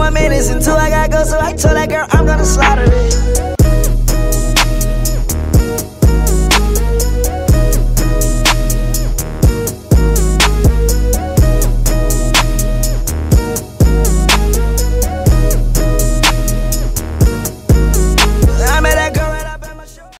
more minutes until I gotta go, so I told that girl I'm gonna slaughter it.